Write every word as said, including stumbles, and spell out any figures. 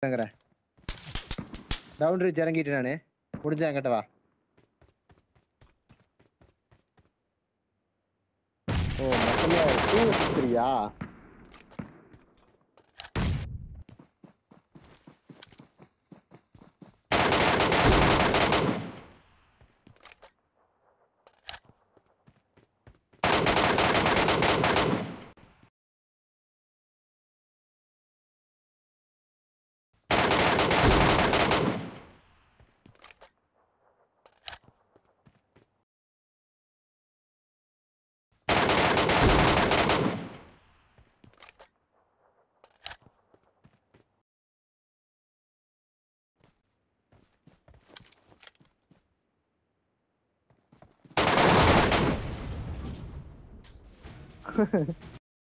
Down reach இறங்கிட்டு நானு முடிஞ்சா என்கிட்ட வா. ஓ மொத்தமா டூ வச்சுக்கிறியா?